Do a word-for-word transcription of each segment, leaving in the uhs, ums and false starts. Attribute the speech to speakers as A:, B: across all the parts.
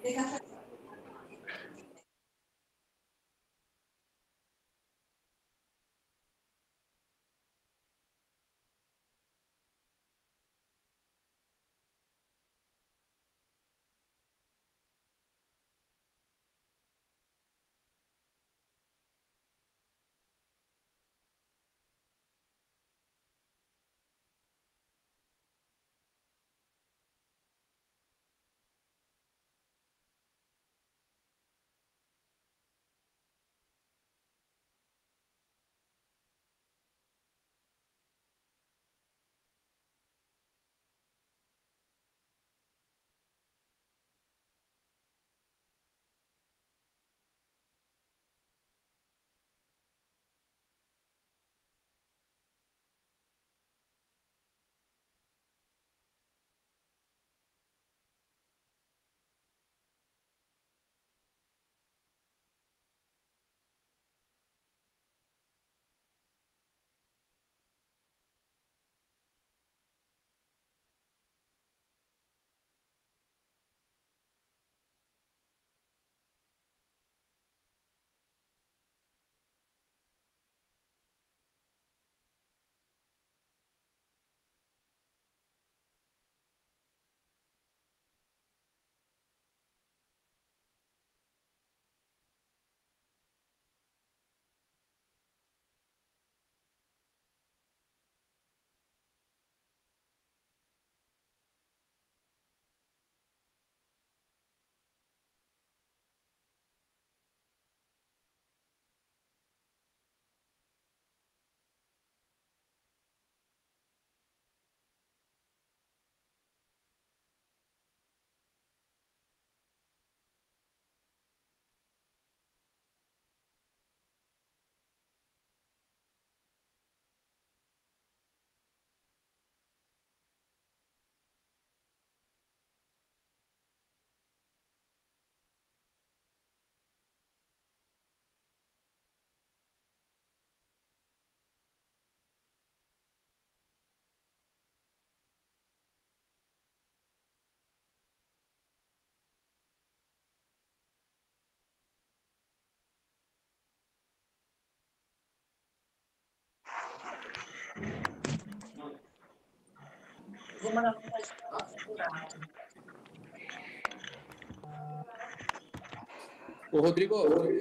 A: Ô, Rodrigo,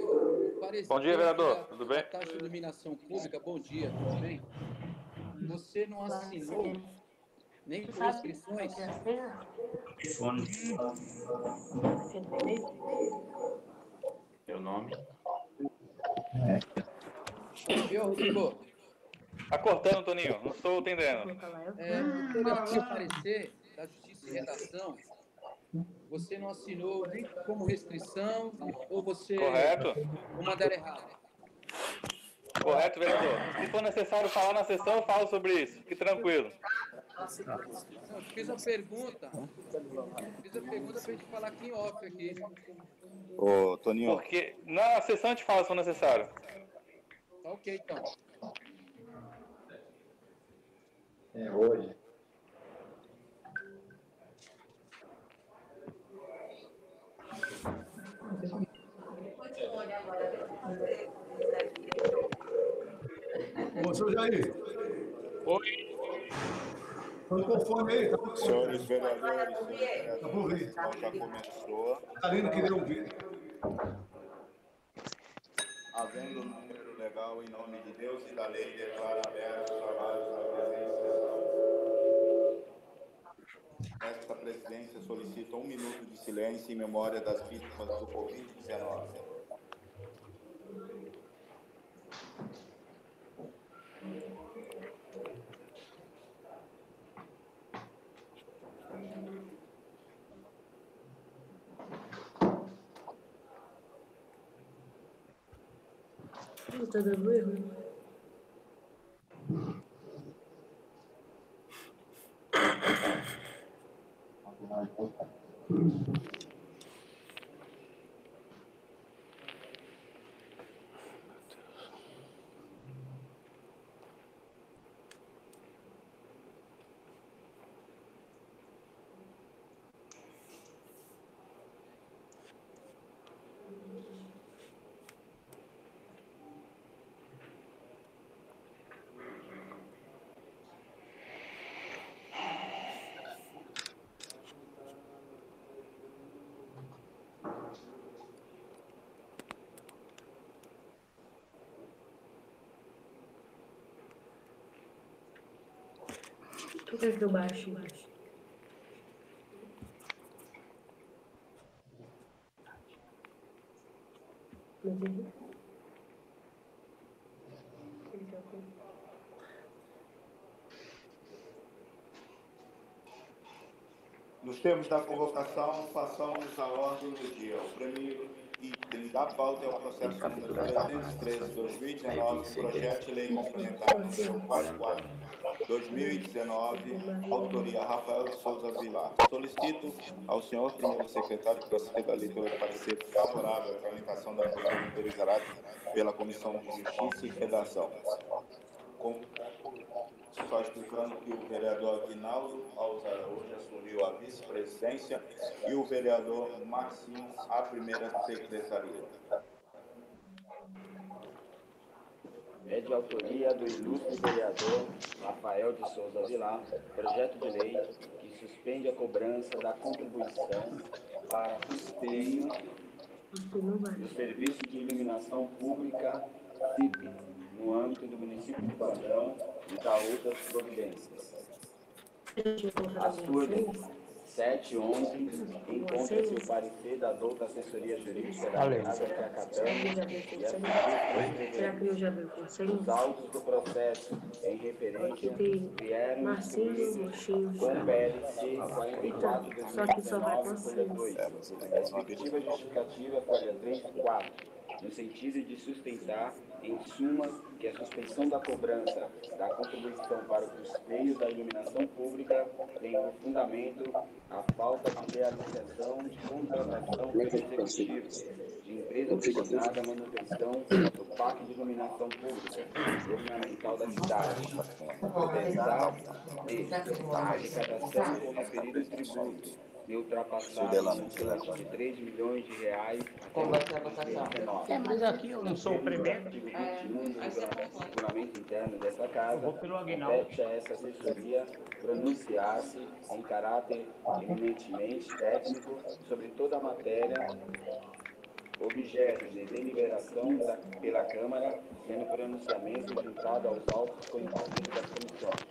B: Bom dia, vereador. Tudo bem?
A: A Caixa de Iluminação Pública, bom dia, tudo bem? Você não assinou nem por inscrições?
C: Meu nome?
A: Viu, Rodrigo?
B: Tá cortando, Toninho. Não estou entendendo.
A: É, eu estou olhando aqui o parecer da Justiça e Redação. Você não assinou nem como restrição, ou você...
B: Correto?
A: Vou mandar errado.
B: Correto, vereador. Se for necessário falar na sessão, eu falo sobre isso. Fique tranquilo.
A: Não, eu fiz a pergunta. Fiz a pergunta para a gente falar aqui em off aqui.
D: Ô, Toninho.
B: Porque na sessão a gente fala se for necessário.
A: Tá ok, então.
C: É hoje.
E: Ô, seu Jair.
C: Oi.
E: Tô com fone aí, tá com
D: Senhores vereadores, senhores vereadores,
E: Tá bom,
D: a sessão já começou.
E: Catarina queria ouvir.
D: Havendo o número legal em nome de Deus e da lei, declara abertos os trabalhos da presente sessão. Esta presidência solicita um minuto de silêncio em memória das vítimas do covid dezenove.
F: Tá dando erro? Desde o baixo.
D: Nos termos da convocação, façamos a ordem do dia. O primeiro item da pauta é o processo número trezentos e treze de dois mil e dezenove, projeto de lei complementar número quarenta e quatro de dois mil e dezenove, autoria Rafael de Souza Vilar. Solicito ao senhor primeiro secretário que proceda a leitura do parecer favorável à tramitação da proposta autorizada pela Comissão de Justiça e Redação. Com... Só explicando que o vereador Aguinaldo Alves Araújo assumiu a vice-presidência e o vereador Marcinho a primeira secretaria.
G: É de autoria do ilustre vereador Rafael de Souza Vilar, projeto de lei que suspende a cobrança da contribuição para custeio do serviço de iluminação pública C I P, no âmbito do município de Padrão e da outras providências. As turmas sete e onze encontra-se o parecer da douta assessoria jurídica da casa que acabamos e assistir os autos do processo em referência vieram instruídos com P L C quarenta e quatro de dois mil e dezenove, folha dois, respectiva justificativa, folha três e quatro. No sentido de sustentar, em suma, que a suspensão da cobrança da contribuição para o custeio da iluminação pública tem como fundamento a falta de realização de contratação pelo executivo de empresa destinada à manutenção do parque de iluminação pública governamental da cidade, apesar de a arrecadação do referido tributo de ultrapassar de três milhões de reais até dois mil e dezenove.
H: É, mas aqui eu não sou o primeiro.
G: artigo vinte e um do regulamento interno dessa casa, compete a essa assessoria pronunciar-se em caráter eminentemente técnico sobre toda a matéria objeto de deliberação da, pela Câmara, sendo pronunciamento juntado aos autos conhecidos das comissões.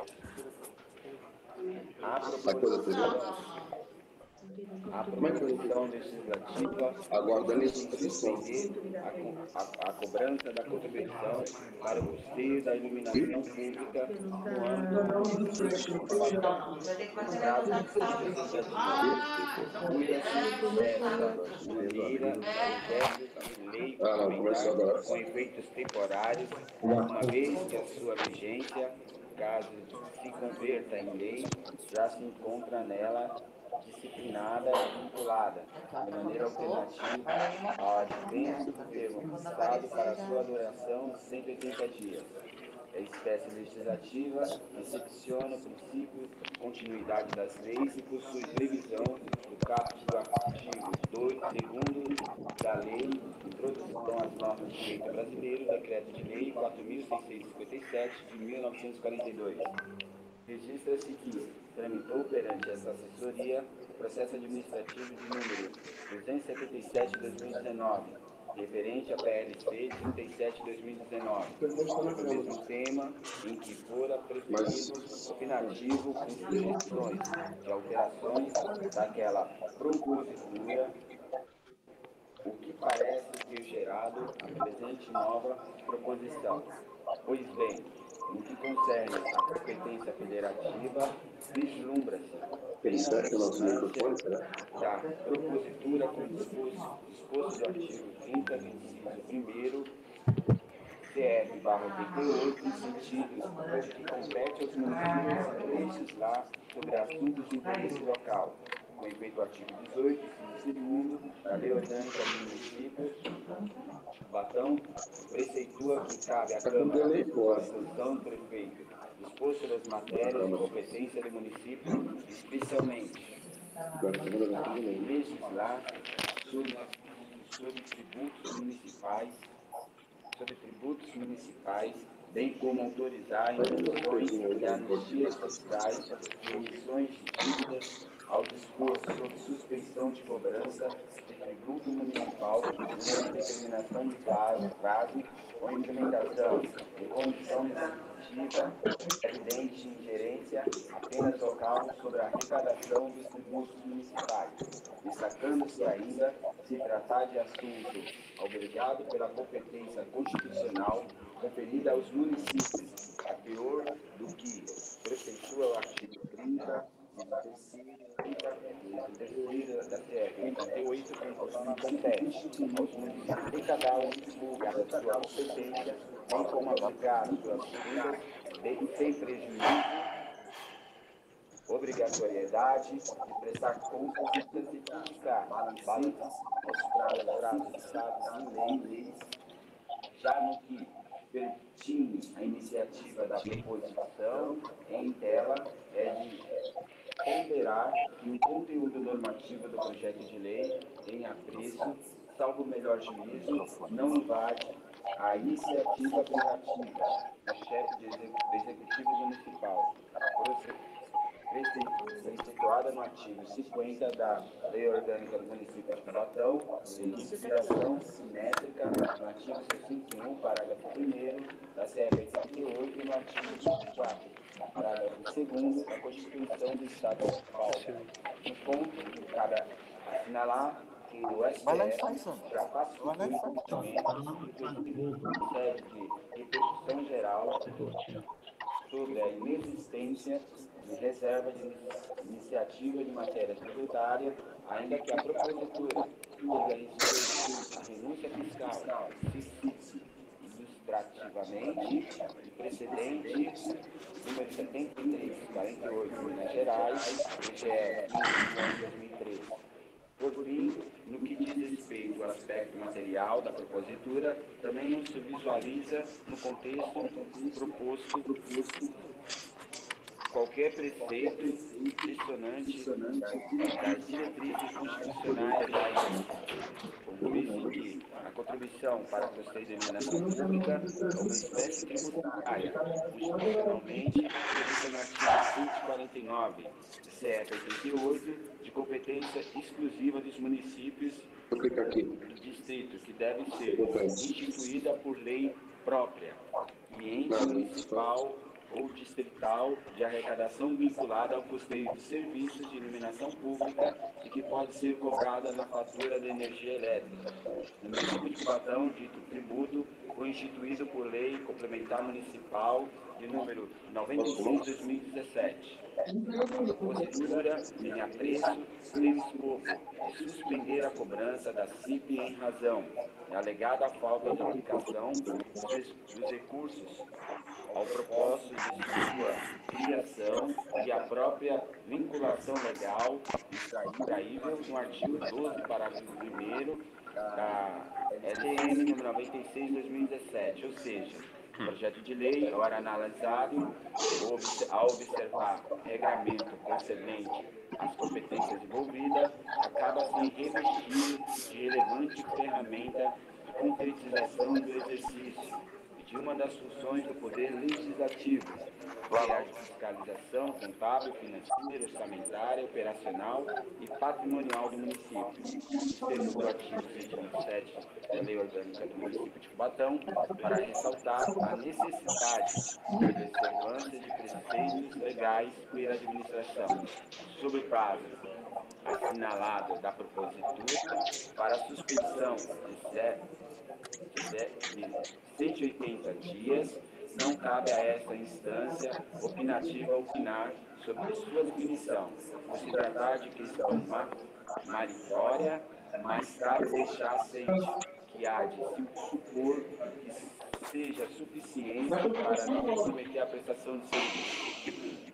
G: A proposição A proposição legislativa
I: aguardando instituição
G: a, a, a cobrança da contribuição para o custeio da iluminação pública no âmbito do lei com efeitos temporários, uma vez que a sua vigência, caso se converta em lei, já se encontra nela disciplinada e vinculada, de maneira alternativa, ao advento do termo fixado para sua duração de cento e oitenta dias. A espécie legislativa recepciona o princípio de continuidade das leis e possui previsão do caput do artigo dois, segundo da lei, introdução às normas de direito brasileiro, decreto de lei quatro mil seiscentos e cinquenta e sete de mil novecentos e quarenta e dois. Registra-se que tramitou perante essa assessoria o processo administrativo de número duzentos e setenta e sete de dois mil e dezenove, referente à P L C trinta e sete de dois mil e dezenove, sobre o mesmo tema, em que fora preferido opinativo com sugestões de alterações daquela propositura, o que parece ter gerado a presente nova proposição. Pois bem, no que concerne à competência federativa, vislumbra-se da propositura com disposto, disposto do artigo trinta, inciso primeiro, C F barra oitenta e oito, em sentido que compete aos municípios legislar sobre assuntos de interesse local, com efeito artigo dezoito, inciso segundo, da Lei Orgânica do Município Batão, preceitua que cabe à Câmara, a sanção do prefeito, disposto das matérias de competência do município, especialmente legislar sobre, sobre tributos municipais, sobre tributos municipais, bem como autorizar instruções e anistias fiscais, emissões de dívidas ao disposto sobre suspensão de cobrança de tributo municipal mediante determinação de prazo, prazo ou implementação de condição restritiva, evidente ingerência apenas local sobre a arrecadação dos tributos municipais, destacando-se ainda se tratar de assunto obrigado pela competência constitucional conferida aos municípios, a teor do que prefeitura o artigo trinta, terceiro da T R oitenta e oito, compete aos municípios de cada um divulgar a sua competência, bem como aplicar suas fundas, sem prejuízo, obrigatoriedade de prestar contas e certificar balanços aos prazos fixados em lei, já no que pertine a iniciativa da proposição em tela é de ponderar que o conteúdo normativo do projeto de lei em apreço, salvo o melhor juízo, não invade a iniciativa privativa do chefe de exec- do Executivo Municipal, preceituada no artigo cinquenta da Lei Orgânica do Município de Cubatão, de inspiração simétrica no artigo sessenta e um, parágrafo primeiro da C R oitenta e oito e no artigo vinte e quatro, parágrafo segundo da Constituição do Estado de São Paulo. No ponto, cabe assinalar que o S T F já pacificou o entendimento série de repercussão geral sobre a inexistência de reserva de iniciativa de matéria tributária, ainda que a propositura organize a renúncia fiscal se fixe ilustrativamente e precedente número setenta e três, quarenta e oito, Minas Gerais, I G E quinze, dois mil e treze. Por fim, no que diz respeito ao aspecto material da propositura, também não se visualiza no contexto proposto qualquer preceito dissonante das diretrizes constitucionais da I E. Conclui-se que a contribuição para a custeio da iluminação pública é uma espécie tributária, constitucionalmente prevista no artigo cento e quarenta e nove, C F oitenta e oito, de competência exclusiva dos municípios do distrito, que deve ser instituída por lei própria e ente municipal ou distrital de arrecadação vinculada ao custeio de serviços de iluminação pública e que pode ser cobrada na fatura da energia elétrica. No município de Cubatão, dito tributo foi instituído por lei complementar municipal de número noventa e seis, dois mil e dezessete. A propositura, em apreço, tem o escopo de suspender a cobrança da C I P em razão da alegada falta de aplicação dos recursos ao propósito de sua criação e a própria vinculação legal extraível no artigo doze, parágrafo primeiro da L M número noventa e seis, dois mil e dezessete, ou seja, o projeto de lei, ora analisado, ao observar regramento concernente às competências envolvidas, acaba se revestindo de relevante ferramenta de concretização do exercício de uma das funções do Poder Legislativo, que é a de fiscalização contábil, financeira, orçamentária, operacional e patrimonial do município. Segundo o artigo cento e vinte e sete da Lei Orgânica do Município de Cubatão, para ressaltar a necessidade de observância de preceitos legais pela administração, sob o prazo assinalado da propositura para a suspensão de cento e oitenta dias, não cabe a esta instância opinativa opinar sobre sua definição, por se tratar de questão meritória, mas cabe deixar ciente que há de se supor que seja suficiente para não comprometer a prestação de serviço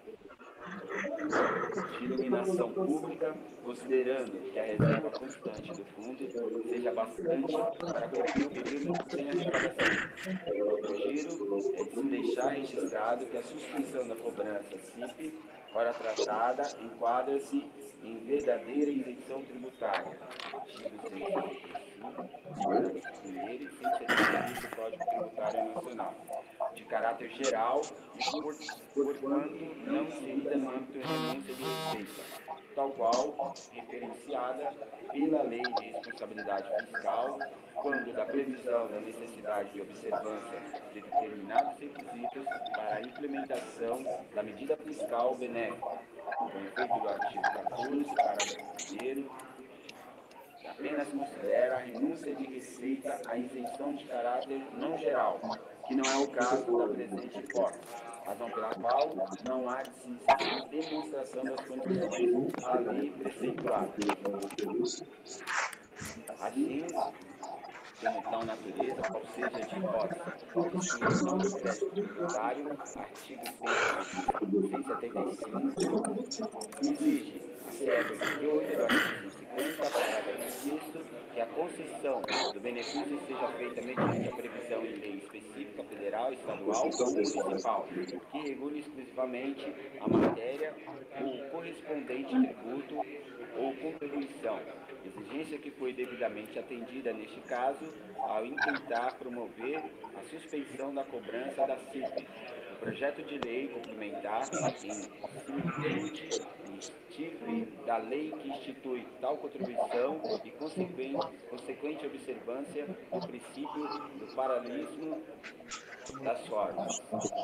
G: de iluminação pública, considerando que a reserva constante do fundo seja bastante para cumprir o período sem arrecadação. O giro é de se deixar registrado que a suspensão da cobrança C I P, ora tratada, enquadra-se em verdadeira isenção tributária. Artigo cento e setenta e cinco, primeiro e cento e setenta e cinco do Código Tributário Nacional, de caráter geral e por, porquanto não inserida no âmbito de renúncia de receita. tal qual referenciada pela Lei de Responsabilidade Fiscal, quando da previsão da necessidade de observância de determinados requisitos para a implementação da medida fiscal benéfica, com efeito do artigo quatorze, parágrafo primeiro, apenas considera a renúncia de receita a isenção de caráter não geral, que não é o caso da presente hipótese, razão pela qual não há de se exigir demonstração das condições da lei preceituada. Assim, como tal natureza, qual seja de hipótese, a constituição do crédito tributário, artigo cento e setenta e cinco, exige, a regra vinte e oito do artigo cento e cinquenta, parágrafo sexto, que a concessão do benefício seja feita mediante a previsão em lei específica, federal, estadual ou municipal, que regule exclusivamente a matéria ou correspondente tributo ou contribuição, exigência que foi devidamente atendida neste caso ao intentar promover a suspensão da cobrança da C I P. O projeto de lei complementar em similitude da lei que institui tal contribuição e consequente, consequente observância do princípio do paralelismo das formas.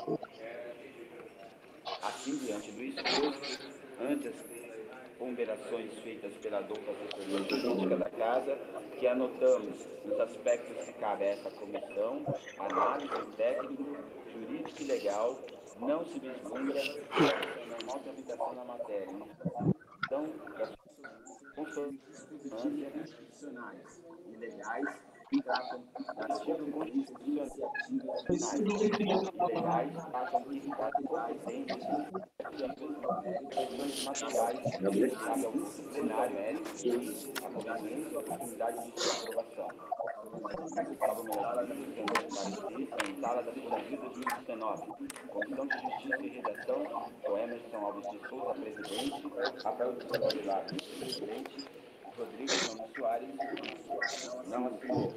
G: Assim, diante do exposto, ante as ponderações feitas pela dupla assessoria jurídica da Casa, que anotamos nos aspectos que cabe a essa comissão, análise técnico, jurídica e legal, não se vislumbra a normal tramitação na matéria. Então, das consonâncias institucionais e legais que tratam da artigo constitucional e legais tratam de evitar competências e questões materiais que cabe ao plenário ético e a conveniência e a oportunidade de sua aprovação. Salvo melhor em sala da segunda de dois mil e dezenove. Comissão de Justiça e Redação, com Emerson Alves de Souza, presidente, Rafael de Souza Vilar, presidente, Rodrigo Ramos Soares, não assinou.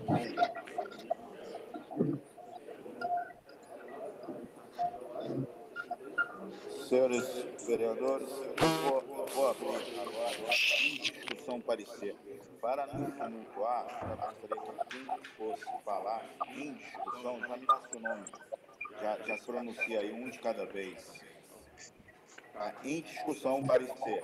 D: Senhores vereadores, vou, vou abrir agora a discussão parecer. Para não tumultuar, eu gostaria que quem fosse falar em discussão já me dá seu nome. Já, já se pronuncia aí um de cada vez. Tá? Em discussão, parecer.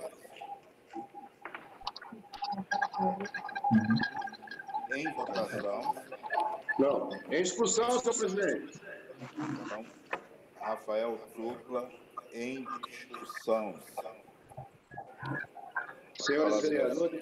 D: Em votação.
E: Não, em discussão, senhor presidente.
D: Então, Rafael Tupla, em discussão.
J: Senhores vereadores,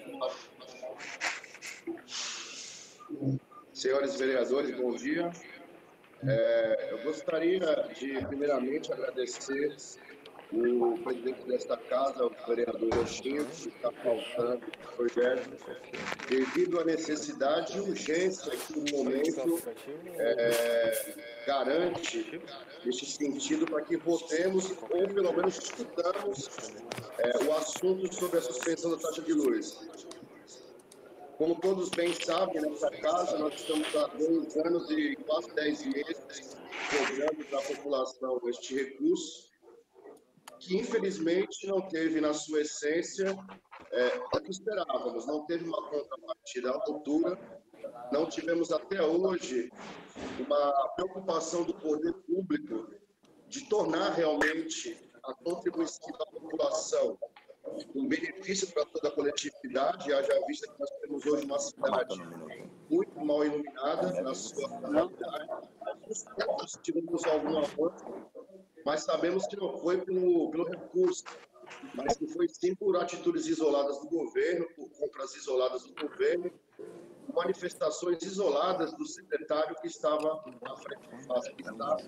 J: senhores vereadores, bom dia. É, eu gostaria de, primeiramente, agradecer o presidente desta casa, o vereador Roxinho, que está pautando o projeto, devido à necessidade e urgência que o momento é, garante neste sentido para que votemos ou pelo menos discutamos é, o assunto sobre a suspensão da taxa de luz. Como todos bem sabem, nessa casa nós estamos há dois anos e quase dez meses cobrando para a população este recurso, que infelizmente não teve na sua essência é, o que esperávamos, não teve uma contrapartida à altura, não tivemos até hoje uma preocupação do poder público de tornar realmente a contribuição da população um benefício para toda a coletividade, haja vista que nós temos hoje uma cidade muito mal iluminada na sua realidade. Nós tivemos algum avanço, mas sabemos que não foi pelo, pelo recurso, mas que foi sim por atitudes isoladas do governo, por compras isoladas do governo, manifestações isoladas do secretário que estava na frente do passo, que estava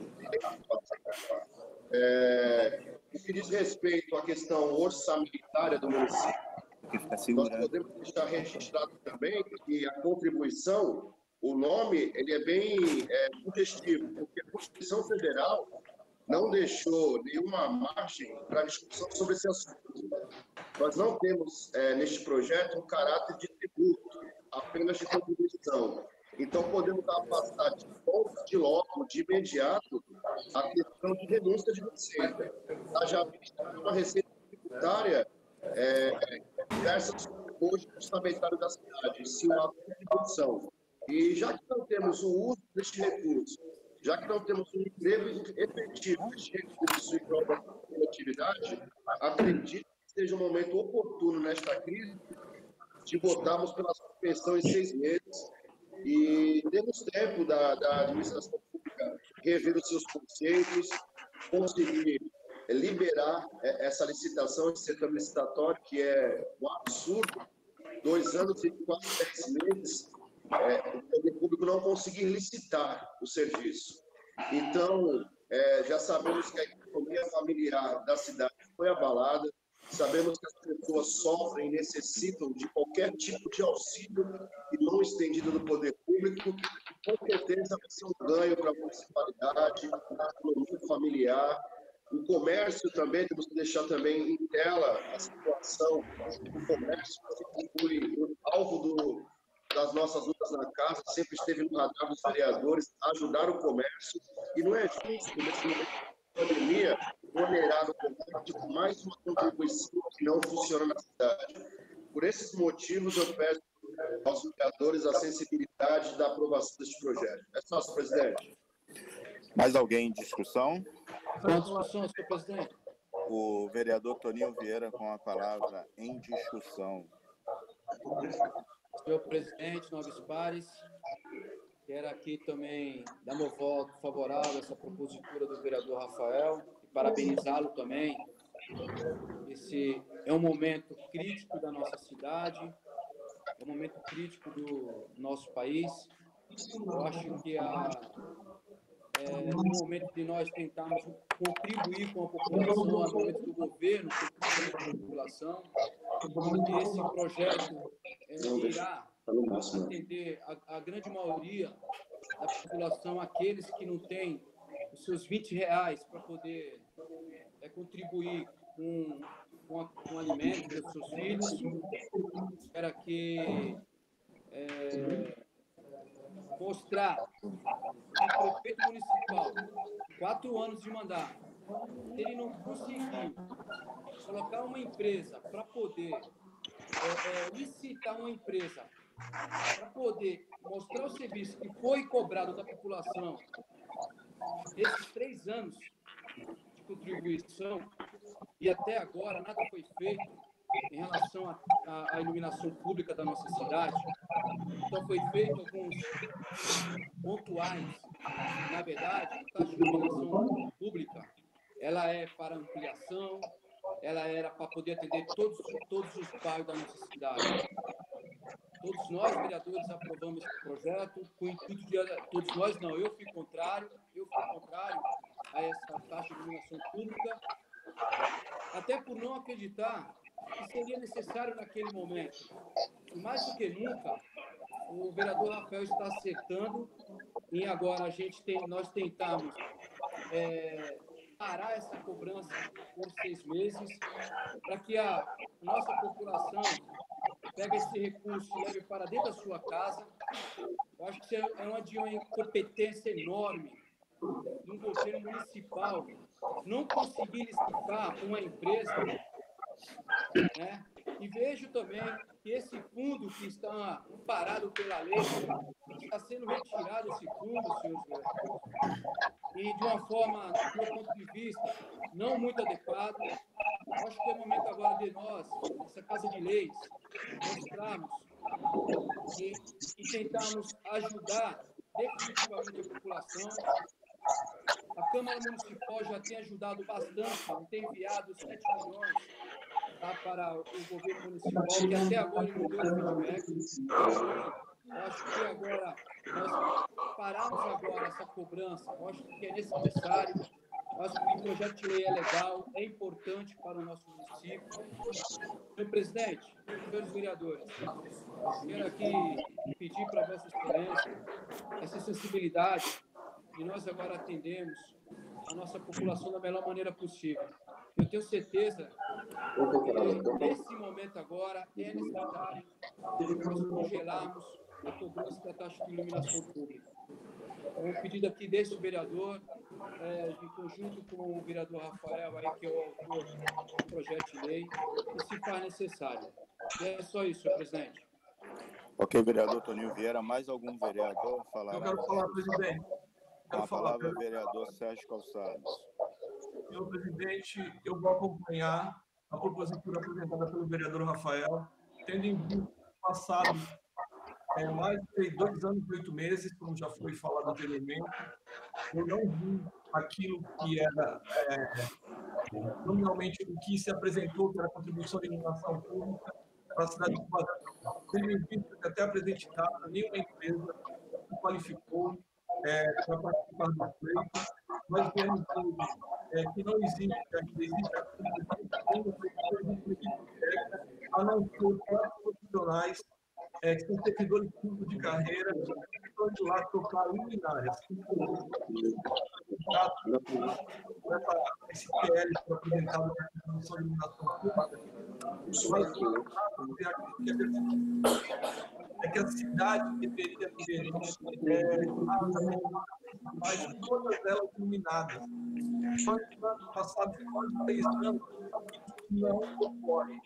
J: é, o que diz respeito à questão orçamentária do município, nós podemos deixar registrado também que a contribuição, o nome, ele é bem é, sugestivo, porque a Constituição Federal não deixou nenhuma margem para discussão sobre esse assunto. Nós não temos, é, neste projeto, um caráter de tributo, apenas de contribuição. Então, podemos afastar de volta, de logo, de imediato, a questão de renúncia de receita. Haja vista uma receita tributária é, versa hoje o orçamentário da cidade, se uma contribuição. E já que não temos o uso deste recurso, já que não temos um emprego efetivo deste recurso em prol da coletividade, acredito que seja um momento oportuno nesta crise de votarmos pela suspensão em seis meses e temos tempo da, da administração pública rever os seus conceitos, conseguir liberar essa licitação, esse setor licitatório, que é um absurdo, dois anos e quase dez meses, é, o poder público não conseguir licitar o serviço. Então, é, já sabemos que a economia familiar da cidade foi abalada, sabemos que as pessoas sofrem e necessitam de qualquer tipo de auxílio e não estendido do poder público. Com certeza vai ser um ganho para a municipalidade, para a economia familiar. O comércio também, temos que deixar também em tela a situação do comércio, que foi alvo do, das nossas lutas na casa, sempre esteve no radar dos vereadores, ajudar o comércio, e não é justo, nesse momento de pandemia, onerar o comércio com mais uma contribuição que não funciona na cidade. Por esses motivos, eu peço aos vereadores a sensibilidade da aprovação deste projeto. É só, senhor presidente.
K: Mais alguém em discussão?
A: Com discussão, senhor presidente.
K: O vereador Toninho Vieira com a palavra em discussão.
A: Senhor presidente, nobres pares, quero aqui também dar meu voto favorável a essa propositura do vereador Rafael e parabenizá-lo também. Esse é um momento crítico da nossa cidade, é um momento crítico do nosso país. Eu acho que a É, no momento de nós tentarmos contribuir com a população, no momento do governo contribuir com a população, porque esse projeto é, irá atender a, a grande maioria da população, aqueles que não têm os seus vinte reais para poder é, contribuir com, com, a, com alimento para os seus filhos, para que é, mostrar o prefeito municipal, quatro anos de mandato, se ele não conseguir colocar uma empresa para poder é, é, licitar uma empresa, para poder mostrar o serviço que foi cobrado da população esses três anos de contribuição, e até agora nada foi feito em relação à iluminação pública da nossa cidade. Só foi feito alguns pontuais. Na verdade, a taxa de iluminação pública, ela é para ampliação, ela era para poder atender todos, todos os bairros da nossa cidade. Todos nós, vereadores, aprovamos esse projeto, com o intuito de... Todos nós, não, eu fui contrário, eu fui contrário a essa taxa de iluminação pública, até por não acreditar que seria necessário naquele momento. E mais do que nunca, o vereador Rafael está acertando em agora a gente tem, nós tentamos é, parar essa cobrança por seis meses para que a nossa população pegue esse recurso e leve para dentro da sua casa. Eu acho que isso é uma de uma incompetência enorme de um governo municipal não conseguir licitar uma empresa, né? E vejo também que esse fundo que está amparado pela lei está sendo retirado, esse fundo, senhores vereadores, e de uma forma, do meu ponto de vista, não muito adequada. Acho que é o momento agora de nós, essa Casa de Leis, mostrarmos e, e tentarmos ajudar definitivamente a população. A Câmara Municipal já tem ajudado bastante, tem enviado sete milhões tá, para o governo municipal, que até agora não deu feedback. Eu acho que agora, nós pararmos agora essa cobrança, eu acho que é necessário. Eu acho que o projeto de lei é legal, é importante para o nosso município. Senhor presidente, senhores vereadores, quero aqui pedir para a Vossa Excelência essa sensibilidade e nós agora atendemos a nossa população da melhor maneira possível. Eu tenho certeza que nesse momento agora é necessário nós congelarmos a cobrança da taxa de iluminação pública. É um pedido aqui desse vereador, é, de conjunto com o vereador Rafael, aí, que é o autor do projeto de lei, e se faz necessário. E é só isso, senhor presidente.
K: Ok, vereador Toninho Vieira. Mais algum vereador falará?
L: Eu quero falar, presidente.
K: Com a palavra, vereador Sérgio Calçados.
L: Senhor presidente, eu vou acompanhar a propositura apresentada pelo vereador Rafael, tendo em vista passado é, mais de dois anos e oito meses, como já foi falado anteriormente, eu não vi aquilo que era é, nominalmente o que se apresentou pela contribuição de iluminação pública para a cidade de Cubatão. Tendo em vista que até a presente data nenhuma empresa se qualificou é, para participar do pleito, nós vemos que, é, que não existe, ainda existe a não ser quatro profissionais é, que são servidores públicos de carreira que estão de lá trocar luminárias. Esse P L foi apresentado na Comissão de Iluminação Pública, é que a cidade deveria ter é, mas todas elas iluminadas. Só que no ano passado, quase três anos, não ocorre.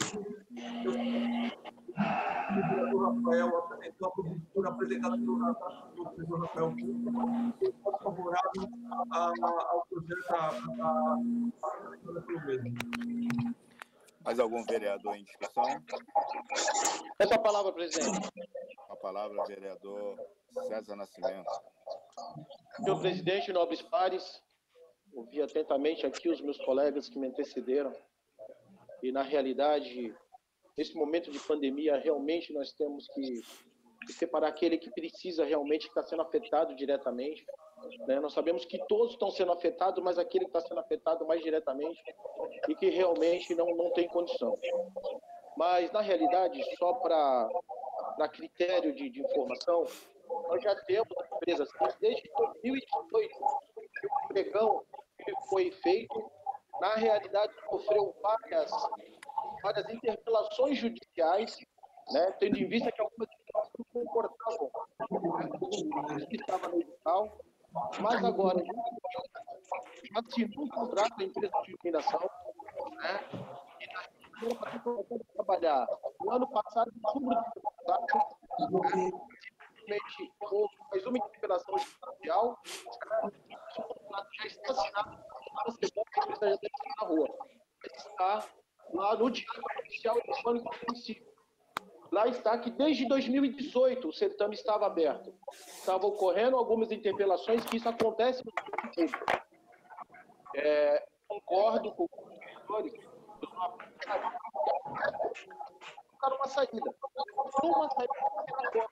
L: O vereador Rafael apresentou a propositura apresentada pelo vereador Rafael Pinto, favorável ao projeto da pelo mesmo.
K: Mais algum vereador em discussão?
M: Essa palavra, presidente.
K: A palavra, vereador César Nascimento.
M: Senhor presidente, nobres pares, ouvi atentamente aqui os meus colegas que me antecederam e, na realidade, nesse momento de pandemia, realmente nós temos que, que separar aquele que precisa realmente, que está sendo afetado diretamente. Né? Nós sabemos que todos estão sendo afetados, mas aquele que está sendo afetado mais diretamente e que realmente não, não tem condição. Mas, na realidade, só para critério de, de informação, nós já temos empresas desde dois mil e dezoito que o pregão que foi feito, na realidade, sofreu várias, várias interpelações judiciais, né, tendo em vista que algumas pessoas não comportavam o que estava no edital, mas agora já assinou um contrato da empresa de iluminação, né, e nós começamos a trabalhar no ano passado, em outubro do ano passado, simplesmente houve mais uma interpelação judicial, o contrato já está assinado, a empresa já está na rua, está lá no Diário Oficial Eletrônico do município. Lá está que desde dois mil e dezoito o certame estava aberto. Estavam ocorrendo algumas interpelações, que isso acontece no público. É, concordo com os professores, buscar uma saída. Uma saída agora,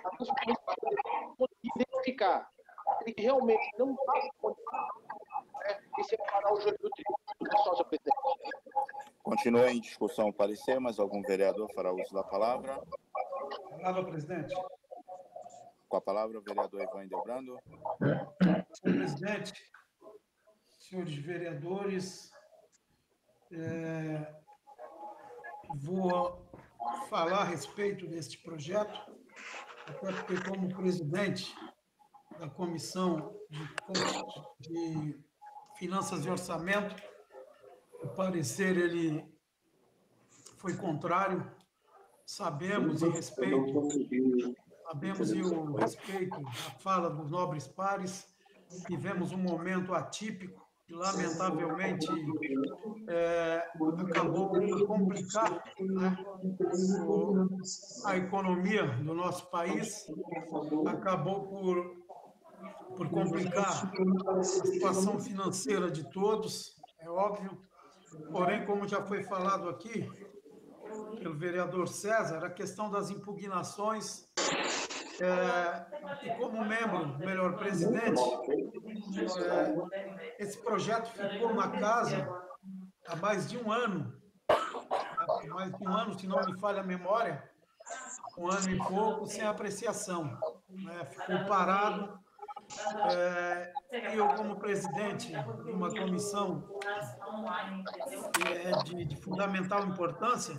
M: identificar ele que realmente não está né, e separar o jogo do trigo. Pessoal, senhor presidente.
K: Continua em discussão o parecer, mas algum vereador fará uso da palavra?
N: Palavra, presidente.
K: Com a palavra, o vereador Ivan Delbrando.
N: Senhor presidente, senhores vereadores, é, vou falar a respeito deste projeto, até porque, como presidente da Comissão de, de Finanças e Orçamento, o parecer ele foi contrário. Sabemos e respeito, sabemos e o respeito a fala dos nobres pares. Tivemos um momento atípico que, lamentavelmente, é, acabou por complicar, né, a economia do nosso país, acabou por, por complicar a situação financeira de todos, é óbvio. Porém, como já foi falado aqui pelo vereador César, a questão das impugnações, é, e como membro, melhor presidente, é, esse projeto ficou na casa há mais de um ano, há mais de um ano, se não me falha a memória, um ano e pouco, sem apreciação, né? Ficou parado. É, eu, como presidente de uma comissão é, de, de fundamental importância,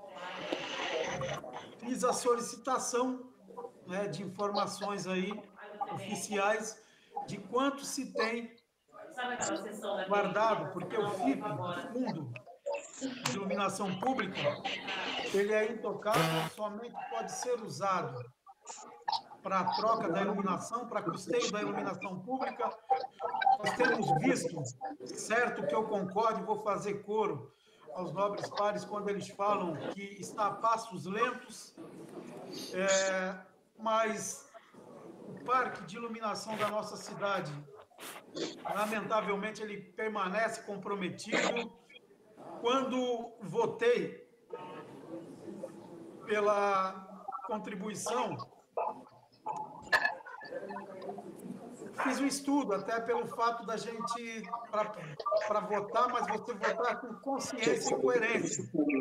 N: fiz a solicitação, né, de informações aí oficiais de quanto se tem guardado, porque o F I P, o Fundo de iluminação pública, ele é intocável, somente pode ser usado para a troca da iluminação, para custeio da iluminação pública. Nós temos visto, certo que eu concordo e vou fazer coro aos nobres pares quando eles falam que está a passos lentos, é, mas o parque de iluminação da nossa cidade, lamentavelmente, ele permanece comprometido. Quando votei pela contribuição, fiz um estudo, até pelo fato da gente, para votar, mas você votar com consciência e coerência.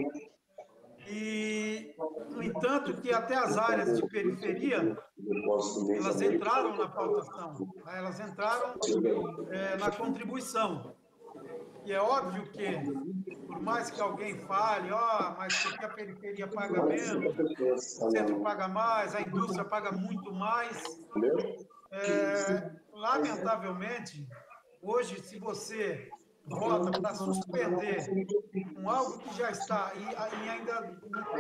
N: E, no entanto, que até as áreas de periferia, elas entraram na pautação, elas entraram é, na contribuição. E é óbvio que, por mais que alguém fale, ó, oh, mas porque a periferia paga menos, o centro paga mais, a indústria paga muito mais, é, lamentavelmente, hoje, se você vota para suspender um algo que já está, e, e ainda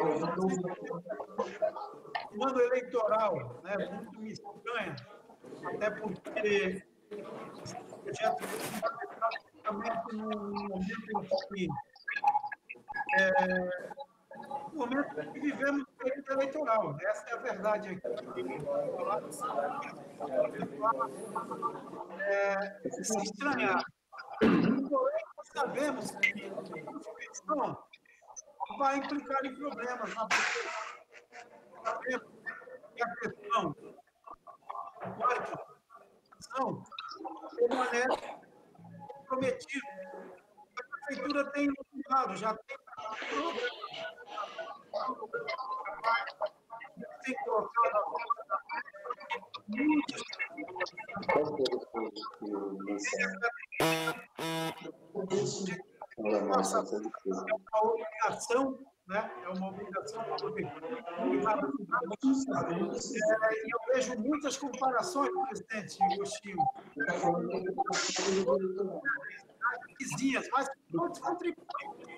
N: no ano eleitoral, né, muito me estranha, até porque o projeto está justamente no momento em que, é, no momento em que vivemos o período eleitoral, essa é a verdade aqui. É, se estranhar. Porém, nós sabemos que a Constituição vai implicar em problemas na sabemos que a questão da Constituição permanece comprometida. A Prefeitura tem iluminado, já tem tem colocado muitas é uma obrigação, né? É uma obrigação é, e eu vejo muitas comparações, presidente Agostinho, vizinhas, mas todos contribuem.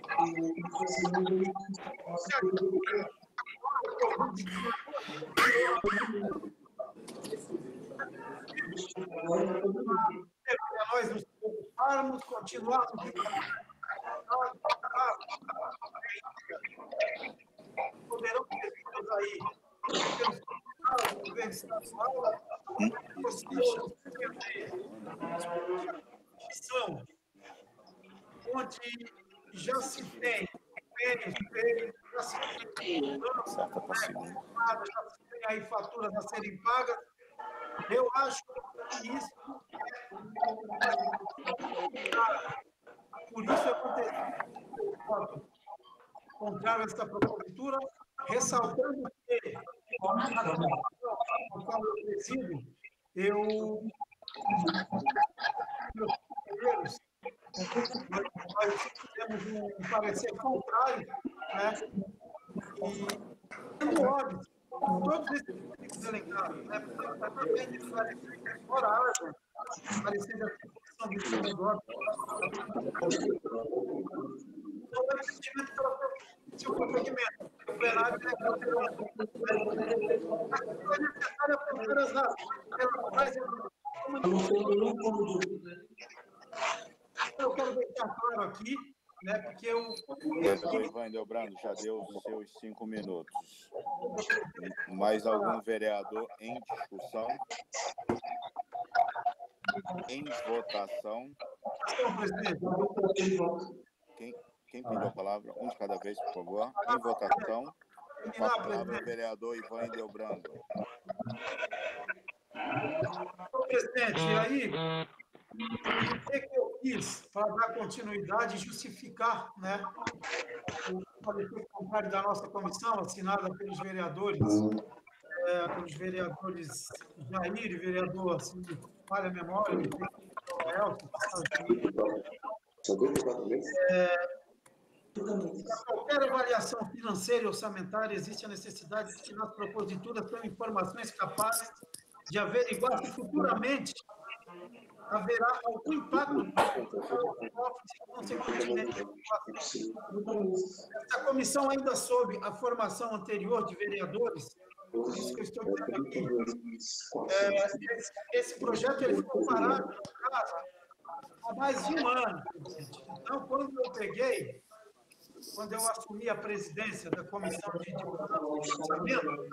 N: Para nós nos preocuparmos, continuarmos poderão ter vindo aí pelos governos estaduais, são onde já se tem já se tem já se tem aí faturas a serem pagas. Eu acho que isso por isso aconteceu contrário a essa propositura, ressaltando que no qual eu presido, eu meus companheiros nós temos um parecer contrário, né? E sendo óbvio, todos esses políticos elencados, né? Também de parecer fora a água, parecer da posição do negócio. Então, o investimento pelo seu procedimento, o plenário é considerado. É necessário apontar as razões eu quero deixar claro aqui, né, porque eu...
K: Então, Ivan Delbrando, já deu os seus cinco minutos. Mais algum vereador em discussão? Em votação? Quem, quem pediu a palavra? Um de cada vez, por favor. Em votação. Com a palavra, o vereador Ivan Delbrando.
N: Presidente, e aí... O que eu fiz para dar continuidade e justificar, né, o parecer contrário da nossa comissão, assinada pelos vereadores, é, pelos vereadores Jair e vereador, assim, falha a memória, é, para qualquer avaliação financeira e orçamentária, existe a necessidade de que nas proposituras tenham informações capazes de averiguar se futuramente haverá algum impacto cofres e consequentemente a população. Essa comissão ainda sob a formação anterior de vereadores, por isso que eu estou dizendo aqui, é, esse, esse projeto ele ficou parado na casa há mais de um ano. Então, quando eu peguei, quando eu assumi a presidência da Comissão de Divulgação e Orçamento,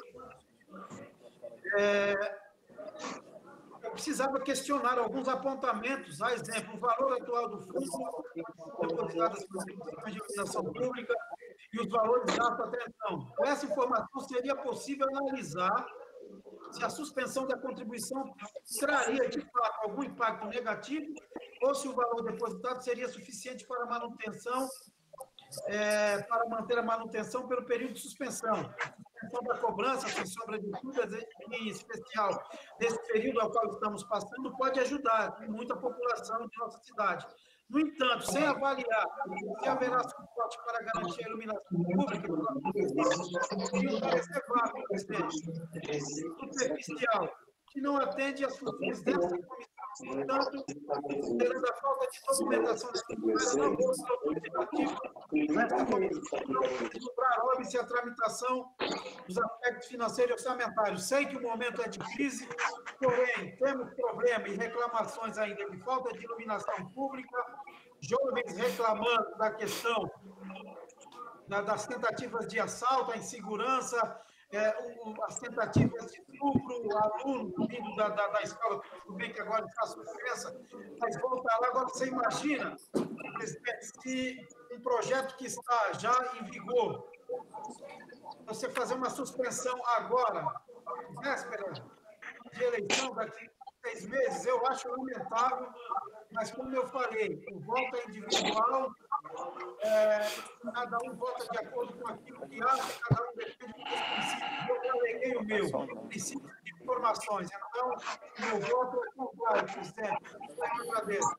N: é, eu precisava questionar alguns apontamentos, a exemplo, o valor atual do fundo, depositadas pelas instituições de iluminação pública e os valores gastos até então. Com essa informação, seria possível analisar se a suspensão da contribuição traria, de fato, algum impacto negativo ou se o valor depositado seria suficiente para a manutenção, é, para manter a manutenção pelo período de suspensão. A suspensão da cobrança, sem sombra de dúvidas, em especial nesse período ao qual estamos passando, pode ajudar muito a população de nossa cidade. No entanto, sem avaliar se haverá suporte para garantir a iluminação pública, seria um parecer vago, presidente, superficial, que não atende às funções dessa comissão. Portanto, considerando a falta de documentação necessária, não vou ser opinativo nessa comissão, para óbvio a tramitação dos aspectos financeiros e orçamentários. Sei que o momento é de crise, porém, temos problema e reclamações ainda de falta de iluminação pública, jovens reclamando da questão da, das tentativas de assalto, a insegurança, é, o, as tentativas de estupro, aluno vindo da, da, da escola, tudo bem que agora está suspensa, mas voltar lá, agora você imagina, presidente, se um projeto que está já em vigor, você fazer uma suspensão agora, véspera de eleição, daqui a seis meses, eu acho lamentável, mas como eu falei, o voto é individual, é, cada um vota de acordo com aquilo que acha, cada um defende os seus princípios. Eu aleguei o meu, princípio de informações. Então, meu voto é contrário, presidente. Eu agradeço.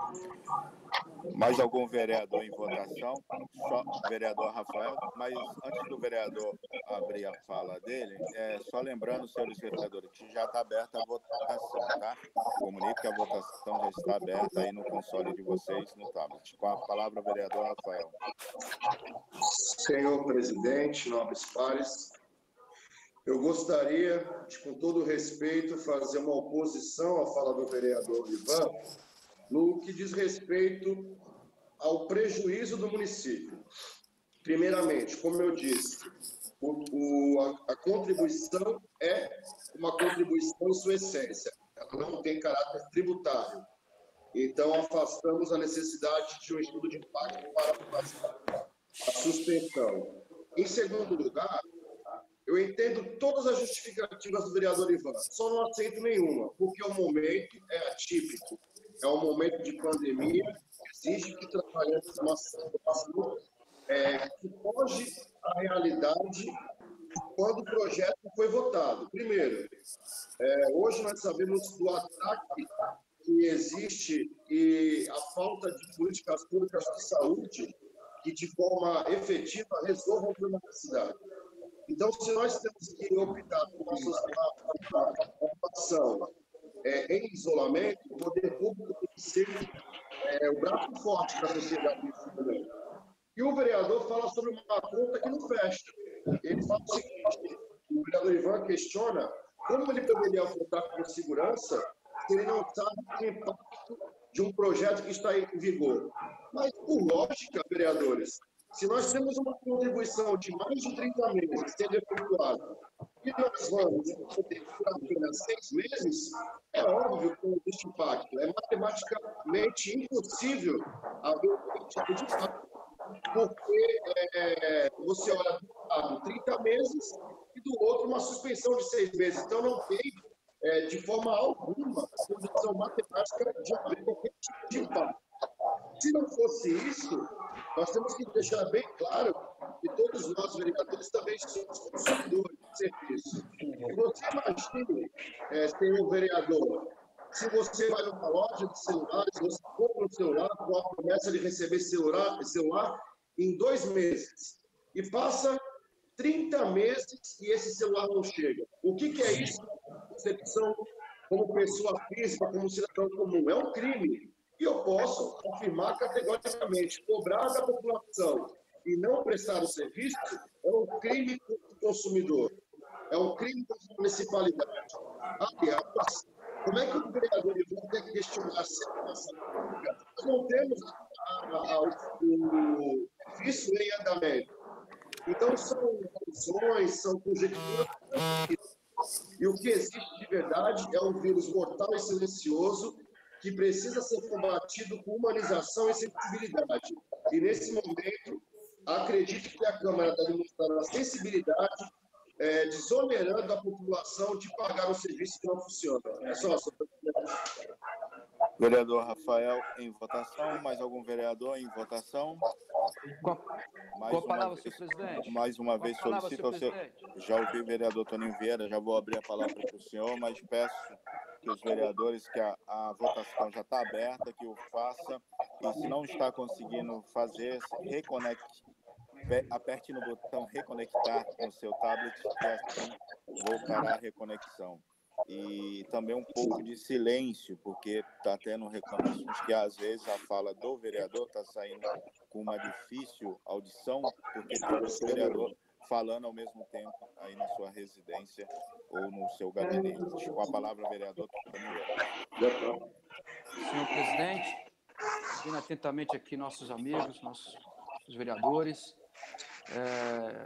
K: Mais algum vereador em votação? Só o vereador Rafael, mas antes do vereador abrir a fala dele, é, só lembrando, senhores vereadores, que já está aberta a votação, tá? Comunique que a votação já está aberta aí no console de vocês, no tablet. Com a palavra, o vereador Rafael.
J: Senhor presidente, nobres pares, eu gostaria de, com todo respeito, fazer uma oposição à fala do vereador Ivan, no que diz respeito ao prejuízo do município. Primeiramente, como eu disse, o, o, a, a contribuição é uma contribuição em sua essência, ela não tem caráter tributário. Então, afastamos a necessidade de um estudo de impacto para a suspensão. Em segundo lugar, eu entendo todas as justificativas do vereador Ivan, só não aceito nenhuma, porque o momento é atípico. É um momento de pandemia, exige que trabalhemos uma situação é, que foge à realidade quando o projeto foi votado. Primeiro, é, hoje nós sabemos do ataque que existe e a falta de políticas públicas de saúde que, de forma efetiva, resolvam o problema da cidade. Então, se nós temos que optar por uma população É, em isolamento, o poder público tem que ser é, o braço forte da sociedade nesse momento. E o vereador fala sobre uma conta que não fecha. Ele fala o seguinte, o vereador Ivan questiona como ele poderia votar com segurança se ele não sabe o impacto de um projeto que está em vigor. Mas, por lógica, vereadores, se nós temos uma contribuição de mais de trinta meses sendo efetuada e nós vamos poder por apenas seis meses, é óbvio que não existe impacto. É matematicamente impossível haver um tipo de impacto, porque é, você olha do lado trinta meses e do outro uma suspensão de seis meses. Então, não tem, é, de forma alguma, a condição matemática de haver qualquer tipo de impacto. Se não fosse isso, nós temos que deixar bem claro que todos nós, vereadores, também somos consumidores de serviço. E você imagine, é, senhor vereador, se você vai numa loja de celulares, você compra um celular com a promessa de receber celular, celular em dois meses, e passa trinta meses e esse celular não chega. O que, que é isso? Percepção como pessoa física, como cidadão comum. É um crime. E eu posso afirmar categoricamente, cobrar da população e não prestar o serviço é um crime contra o consumidor, é um crime contra a municipalidade. Aliás, como é que o vereador vai ter que questionar a segurança pública? Nós não temos a, a, a, o serviço em andamento. Então, são conclusões, são conjecturas. E o que existe de verdade é um vírus mortal e silencioso que precisa ser combatido com humanização e sensibilidade. E, nesse momento, acredito que a Câmara está demonstrando a sensibilidade, é, desonerando a população de pagar um serviço que não funciona. É só, só...
K: Vereador Rafael, em votação. Mais algum vereador em votação?
A: Com a,
K: mais
A: com a palavra,
K: vez,
A: senhor presidente.
K: Mais uma vez
A: palavra,
K: solicito ao senhor.
A: Presidente.
K: Já ouvi o vereador Toninho Vieira, já vou abrir a palavra para o senhor, mas peço que os vereadores, que a, a votação já está aberta, que o faça, e se não está conseguindo fazer, reconecte, aperte no botão reconectar no seu tablet, e assim voltará a reconexão. E também um pouco de silêncio, porque está tendo reclamações que às vezes a fala do vereador está saindo com uma difícil audição, porque tem outro vereador falando ao mesmo tempo aí na sua residência ou no seu gabinete. Com a palavra, vereador Toninho.
A: Senhor presidente, ouvindo atentamente aqui nossos amigos, nossos os vereadores, é,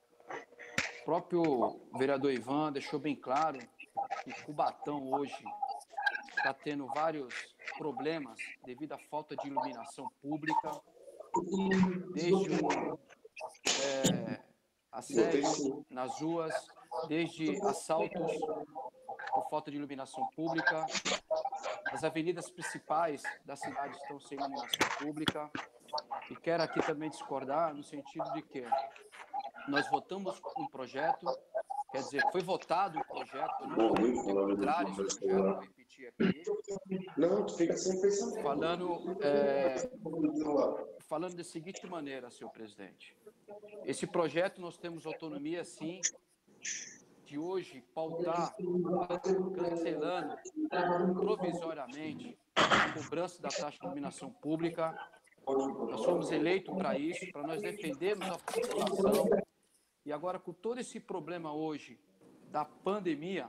A: o próprio vereador Ivan deixou bem claro que Cubatão hoje está tendo vários problemas devido à falta de iluminação pública, desde o é, assédio nas ruas, desde assaltos por falta de iluminação pública. As avenidas principais da cidade estão sem iluminação pública. E quero aqui também discordar no sentido de que nós votamos um projeto, quer dizer, foi votado um projeto, não votamos ao contrário, esse projeto, vou repetir aqui,
J: não, tu fica sem pensamento.
A: Falando, é, falando da seguinte maneira, senhor presidente. Esse projeto nós temos autonomia, sim, de hoje pautar, cancelando provisoriamente a cobrança da taxa de iluminação pública. Nós fomos eleitos para isso, para nós defendermos a população. E agora, com todo esse problema hoje da pandemia,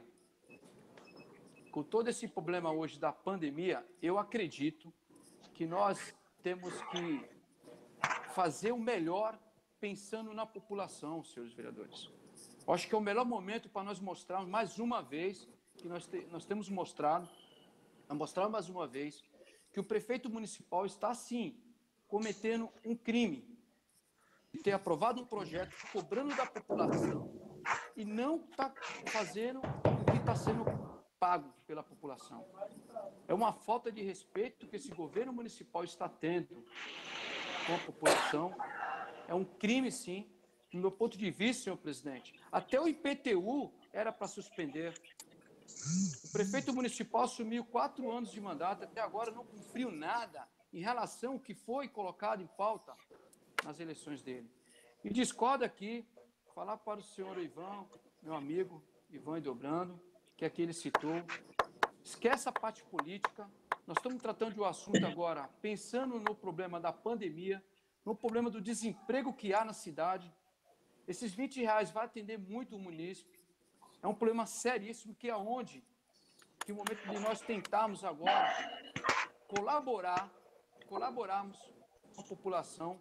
A: com todo esse problema hoje da pandemia, eu acredito que nós temos que fazer o melhor pensando na população, senhores vereadores. Eu acho que é o melhor momento para nós mostrarmos mais uma vez, que nós, te, nós temos mostrado, a mostrar mais uma vez, que o prefeito municipal está, sim, cometendo um crime de ter aprovado um projeto cobrando da população e não está fazendo o que está sendo pago pela população. É uma falta de respeito que esse governo municipal está tendo com a população. É um crime, sim. Do meu ponto de vista, senhor presidente, até o I P T U era para suspender. O prefeito municipal assumiu quatro anos de mandato, até agora não cumpriu nada em relação ao que foi colocado em pauta nas eleições dele. E discordo aqui, falar para o senhor Ivan, meu amigo, Ivan Edelbrando, que aqui ele citou, esquece a parte política, nós estamos tratando de um assunto agora, pensando no problema da pandemia, no problema do desemprego que há na cidade. Esses vinte reais vai atender muito o munícipe. É um problema seríssimo, que é onde, que o momento de nós tentarmos agora colaborar, colaborarmos com a população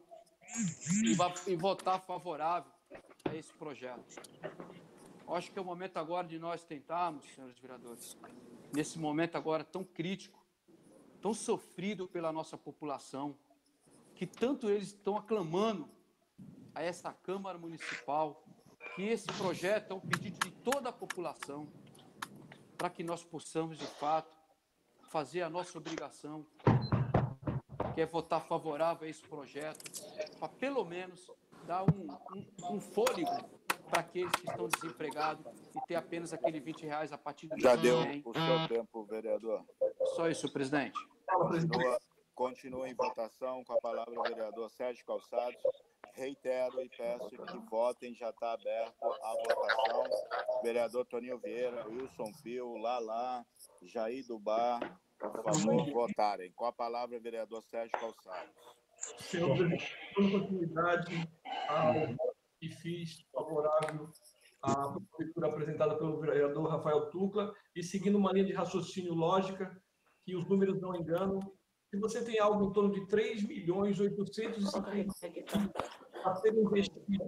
A: e, e votar favorável a esse projeto. Acho que é o momento agora de nós tentarmos, senhores vereadores, nesse momento agora tão crítico, tão sofrido pela nossa população, que tanto eles estão aclamando a essa Câmara Municipal, que esse projeto é um pedido de toda a população, para que nós possamos, de fato, fazer a nossa obrigação, que é votar favorável a esse projeto, para pelo menos dar um, um, um fôlego para aqueles que estão desempregados e ter apenas aquele vinte reais a partir do
K: Já
A: mês
K: deu
A: que vem.
K: o seu tempo, vereador.
A: Só isso, presidente.
K: Continua, continua em votação com a palavra o vereador Sérgio Calçados. Reitero e peço que votem, já está aberto a votação. Vereador Toninho Vieira, Wilson Pio, Lala, Jair do Bar, Por favor, votarem. Com a palavra, vereador Sérgio Calçados.
L: Senhor presidente, dando continuidade ao que fiz favorável à propositura apresentada pelo vereador Rafael Tucla e seguindo uma linha de raciocínio lógica, que os números não enganam, se você tem algo em torno de três milhões oitocentos e cinquenta a ser investido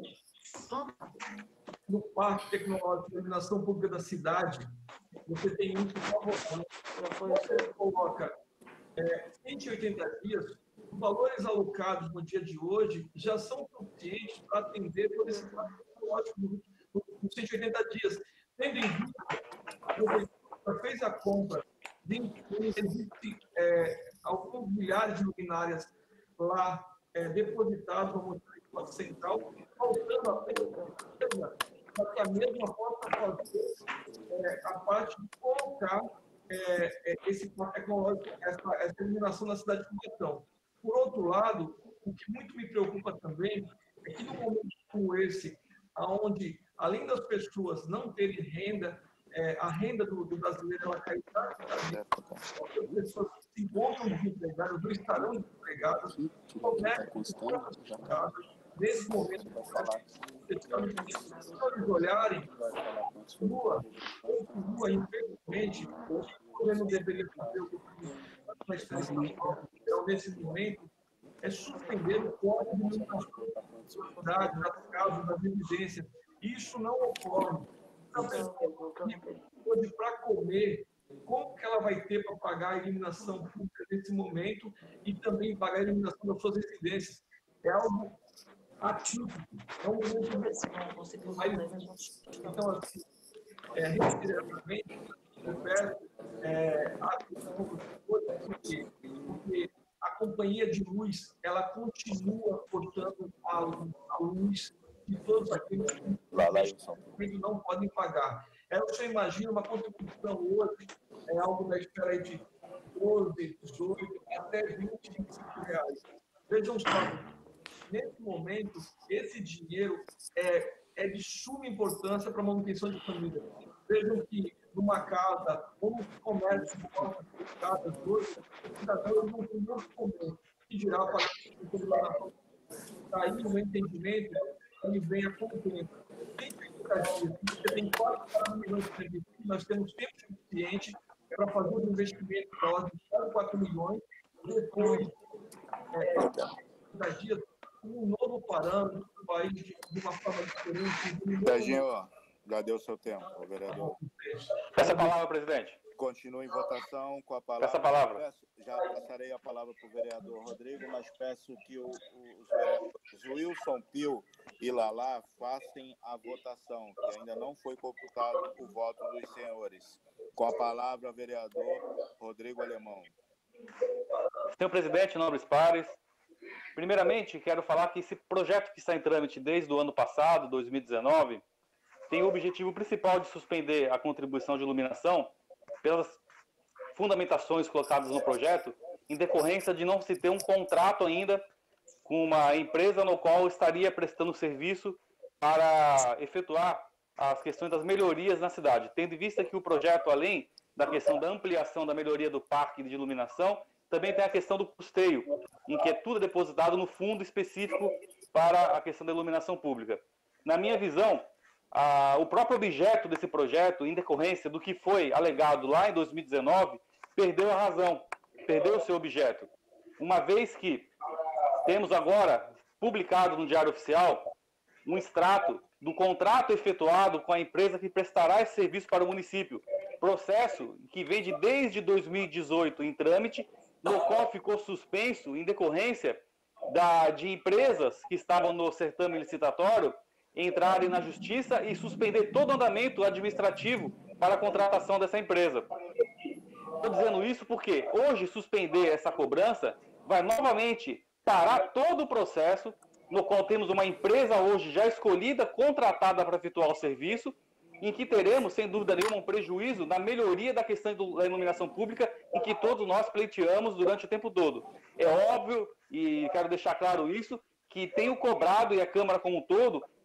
L: no Parque Tecnológico de Iluminação Pública da cidade, você tem isso favorável. Você coloca é, cento e oitenta dias, os valores alocados no dia de hoje já são suficientes para atender todo esse parque tecnológico nos cento e oitenta dias. Tendo em vista, você fez a compra de existe, é, alguns milhares de luminárias lá é, depositados no Monte Central, faltando apenas para que a mesma possa fazer é, a parte de colocar é, é, esse parque tecnológico, essa, essa iluminação na cidade de Cubatão. Por outro lado, o que muito me preocupa também é que, num momento como esse, onde, além das pessoas não terem renda, é, a renda do, do brasileiro ela cai drasticamente, as pessoas se encontram desempregadas, não estarão desempregadas, comércios nesse momento, se eles olharem, rua, rua, infelizmente, o governo deveria fazer o que nesse momento é suspender o corte de cidade, das casas, das residências. Isso não ocorre. Hoje, para comer, como que ela vai ter para pagar a iluminação pública nesse momento e também pagar a iluminação das suas residências? É algo atípico. É um momento mais... Então, assim, é, reiteradamente, eu peço é, a porque, porque a companhia de luz ela continua cortando a, a luz de todos aqueles que não podem pagar. É, você imagina uma contribuição hoje, é algo da espera aí de doze, dezoito, até vinte, vinte e cinco reais. Vejam só, nesse momento, esse dinheiro é, é de suma importância para a manutenção de família. Vejam que numa casa ou num comércio de casas hoje, os cidadãos não têm muito comer. Que dirá para a daí o entendimento ele vem a contento. Você tem quatro milhões de serviços, nós temos tempo suficiente para fazer um investimento da ordem de quatro milhões, depois, é, dias, um novo parâmetro do país de, de uma forma diferente.
K: Serginho, já deu seu tempo, o vereador.
B: Peça a palavra, presidente.
K: Continua em votação com a palavra.
B: Peça a palavra.
K: Peço, já passarei a palavra para o vereador Rodrigo, mas peço que o, o, os vereadores Wilson, Pio e Lalá façam a votação, que ainda não foi computado o voto dos senhores. Com a palavra, vereador Rodrigo Alemão.
B: Senhor presidente, nobres pares, primeiramente quero falar que esse projeto que está em trâmite desde o ano passado, dois mil e dezenove, tem o objetivo principal de suspender a contribuição de iluminação pelas fundamentações colocadas no projeto, em decorrência de não se ter um contrato ainda com uma empresa no qual estaria prestando serviço para efetuar as questões das melhorias na cidade, tendo em vista que o projeto, além da questão da ampliação da melhoria do parque de iluminação, também tem a questão do custeio, em que é tudo depositado no fundo específico para a questão da iluminação pública. Na minha visão, Ah, o próprio objeto desse projeto, em decorrência do que foi alegado lá em dois mil e dezenove, perdeu a razão, perdeu o seu objeto. Uma vez que temos agora publicado no Diário Oficial um extrato do contrato efetuado com a empresa que prestará esse serviço para o município. Processo que vem de desde dois mil e dezoito em trâmite, no qual ficou suspenso em decorrência da, de empresas que estavam no certame licitatório entrarem na justiça e suspender todo o andamento administrativo para a contratação dessa empresa. Estou dizendo isso porque hoje suspender essa cobrança vai novamente parar todo o processo, no qual temos uma empresa hoje já escolhida, contratada para efetuar o serviço, em que teremos, sem dúvida nenhuma, um prejuízo na melhoria da questão da iluminação pública, em que todos nós pleiteamos durante o tempo todo. É óbvio, e quero deixar claro isso, que tenho cobrado, e a Câmara como um todo,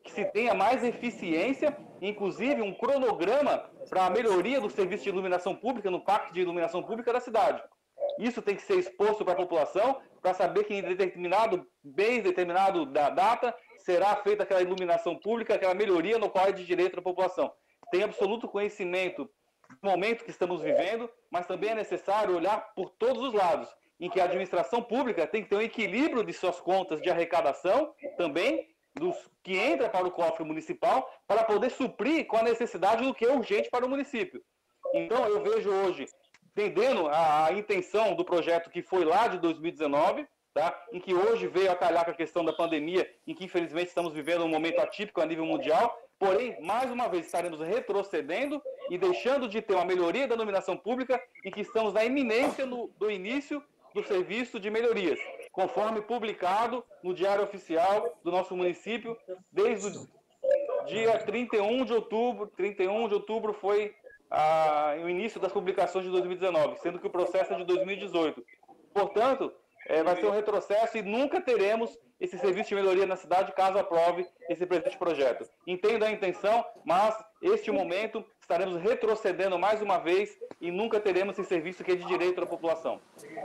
B: que se tenha mais eficiência, inclusive um cronograma para a melhoria do serviço de iluminação pública no Pacto de Iluminação Pública da cidade. Isso tem que ser exposto para a população, para saber que em determinado mês, determinado da data, será feita aquela iluminação pública, aquela melhoria no qual é de direito da população. Tem absoluto conhecimento do momento que estamos vivendo, mas também é necessário olhar por todos os lados, em que a administração pública tem que ter um equilíbrio de suas contas de arrecadação, também, dos que entra para o cofre municipal, para poder suprir com a necessidade do que é urgente para o município. Então, eu vejo hoje, entendendo a, a intenção do projeto que foi lá de dois mil e dezenove, tá? Em que hoje veio a calhar com a questão da pandemia, em que infelizmente estamos vivendo um momento atípico a nível mundial, porém, mais uma vez, estaremos retrocedendo e deixando de ter uma melhoria da iluminação pública, em que estamos na iminência no, do início do serviço de melhorias, conforme publicado no Diário Oficial do nosso município, desde o dia trinta e um de outubro, trinta e um de outubro foi ah, o início das publicações de dois mil e dezenove, sendo que o processo é de dois mil e dezoito. Portanto, é, vai ser um retrocesso e nunca teremos esse serviço de melhoria na cidade caso aprove esse presente projeto. Entendo a intenção, mas este momento estaremos retrocedendo mais uma vez e nunca teremos esse serviço que é de direito da população.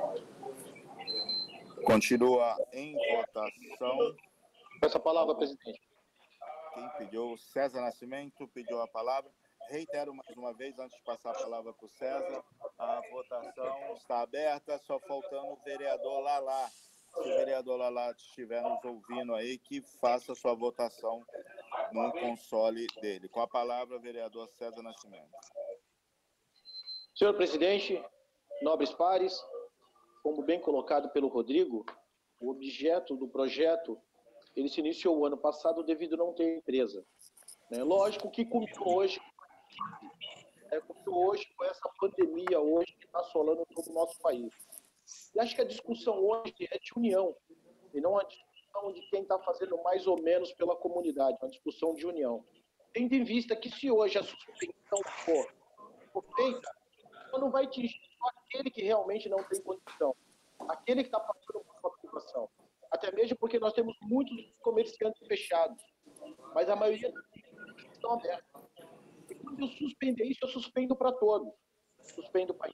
K: Continua em votação.
M: Peço a palavra, presidente.
K: Quem pediu? César Nascimento pediu a palavra. Reitero mais uma vez, antes de passar a palavra para o César, a votação está aberta, só faltando o vereador Lalá. Se o vereador Lalá estiver nos ouvindo aí, que faça a sua votação no console dele. Com a palavra, vereador César Nascimento.
M: Senhor presidente, nobres pares, como bem colocado pelo Rodrigo, o objeto do projeto, ele se iniciou o ano passado devido a não ter empresa. É lógico que culminou hoje, é, culminou hoje com essa pandemia hoje que está assolando todo o nosso país. E acho que a discussão hoje é de união, e não a discussão de quem está fazendo mais ou menos pela comunidade, uma discussão de união. Tendo em vista que se hoje a suspensão for, for feita, não vai atingir só aquele que realmente não tem condição, aquele que está passando por uma situação. Até mesmo porque nós temos muitos comerciantes fechados, mas a maioria estão abertos. E quando eu suspender isso, eu suspendo para todos. Suspendo para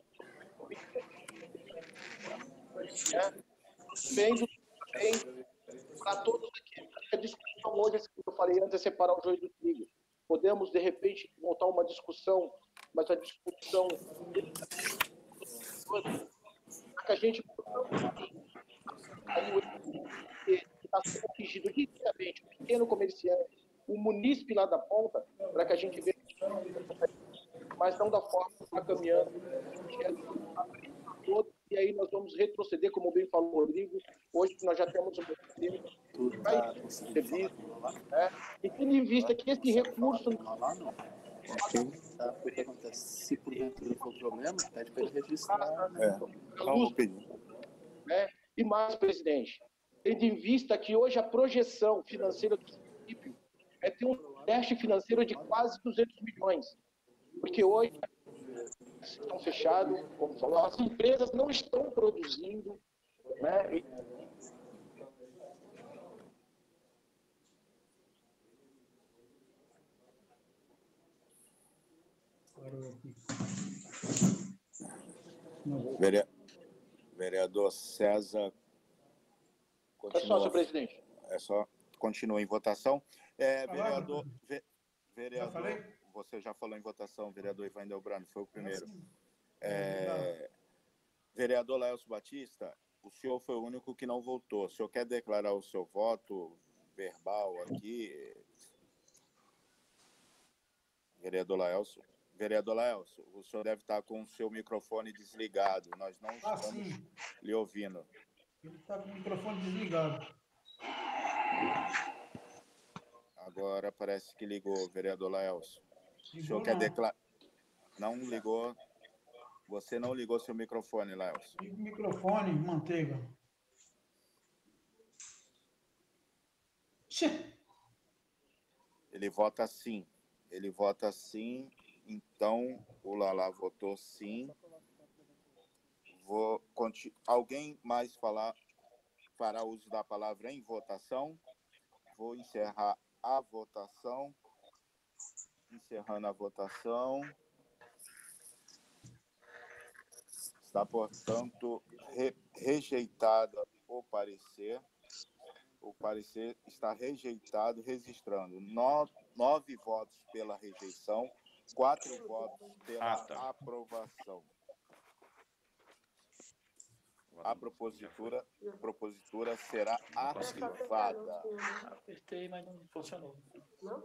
M: é, suspendo para todos aqui. A discussão hoje, como eu falei antes, é separar o joio do trigo. Podemos, de repente, montar uma discussão, mas a discussão para que a gente está sendo atingido diretamente, o pequeno comerciante, o munícipe lá da ponta, para que a gente veja, mas não da forma que está caminhando, e aí nós vamos retroceder, como bem falou o Rodrigo, hoje nós já temos um que vai ser visto, né? E tendo em vista que esse recurso...
A: Se porventura for problema, pede para ele registrar.
M: É. É. E mais, presidente, tendo em vista que hoje a projeção financeira do município é ter um teste financeiro de quase duzentos milhões, porque hoje estão fechados, como falou, as empresas não estão produzindo, né? E...
K: Vere... Vereador César. Continua...
M: É só, senhor presidente.
K: É só. Continua em votação. É, vereador. Ve... Vereador. Já você já falou em votação, vereador Ivan Delbrano, foi o primeiro. É... Vereador Laelcio Batista, o senhor foi o único que não votou. O senhor quer declarar o seu voto verbal aqui? Vereador Laelcio. Vereador Laelcio, o senhor deve estar com o seu microfone desligado. Nós não
N: ah,
K: estamos
N: sim.
K: lhe ouvindo.
N: Ele está com o microfone desligado.
K: Agora parece que ligou, vereador Laelcio.
N: Ligou,
K: o senhor quer
N: não.
K: declarar... Não ligou. Você não ligou seu microfone, Laelcio.
N: Liga o microfone, manteiga.
K: Ele vota sim. Ele vota sim. Então, o Lalá votou sim. Vou continu... Alguém mais falar, fará uso da palavra em votação? Vou encerrar a votação. Encerrando a votação. Está, portanto, re, rejeitado o parecer. O parecer está rejeitado, registrando no, nove votos pela rejeição, quatro votos pela
C: Ah, tá.
K: aprovação. A propositura, propositura será arquivada.
C: Apertei, mas não funcionou.
F: Não?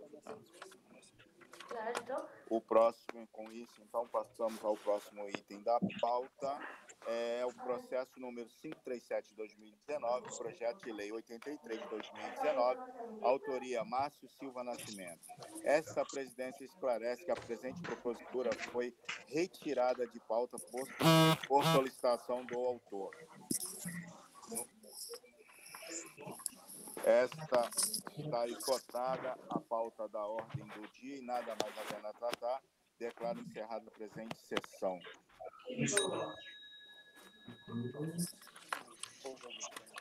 K: O próximo, com isso, então, passamos ao próximo item da pauta. É o processo número quinhentos e trinta e sete de dois mil e dezenove, projeto de lei oitenta e três de dois mil e dezenove, autoria Márcio Silva Nascimento. Esta presidência esclarece que a presente propositura foi retirada de pauta por, por solicitação do autor. Esta está esgotada a pauta da ordem do dia e nada mais havendo a tratar, declaro encerrada a presente sessão.